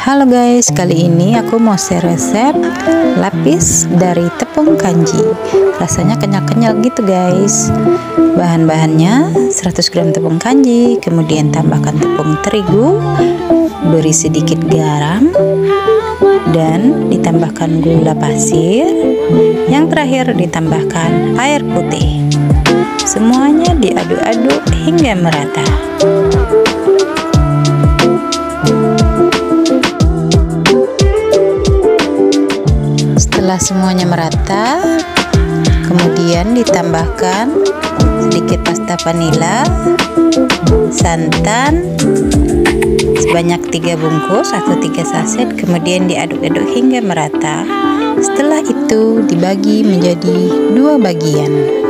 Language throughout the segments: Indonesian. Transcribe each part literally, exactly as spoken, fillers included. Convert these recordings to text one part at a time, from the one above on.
Halo guys, kali ini aku mau share resep lapis dari tepung kanji. Rasanya kenyal-kenyal gitu guys. Bahan-bahannya seratus gram tepung kanji, kemudian tambahkan tepung terigu, beri sedikit garam, dan ditambahkan gula pasir. Yang terakhir ditambahkan air putih. Semuanya diaduk-aduk hingga merata. Setelah semuanya merata, kemudian ditambahkan sedikit pasta vanila, santan sebanyak tiga bungkus atau tiga saset, kemudian diaduk-aduk hingga merata. Setelah itu dibagi menjadi dua bagian.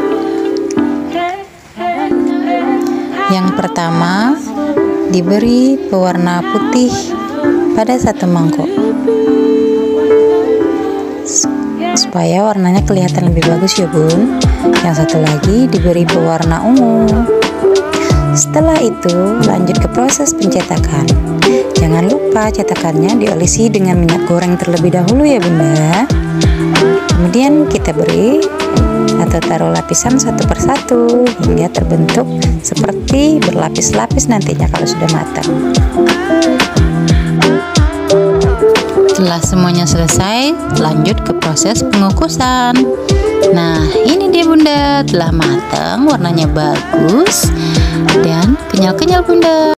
Yang pertama diberi pewarna putih pada satu mangkok supaya warnanya kelihatan lebih bagus ya bun. Yang satu lagi diberi pewarna ungu. Setelah itu lanjut ke proses pencetakan. Jangan lupa cetakannya diolesi dengan minyak goreng terlebih dahulu ya bunda. Kemudian kita beri atau taruh lapisan satu persatu hingga terbentuk seperti berlapis-lapis nantinya kalau sudah matang. Setelah semuanya selesai, lanjut ke proses pengukusan. Nah, ini dia bunda, telah matang, warnanya bagus dan kenyal-kenyal bunda.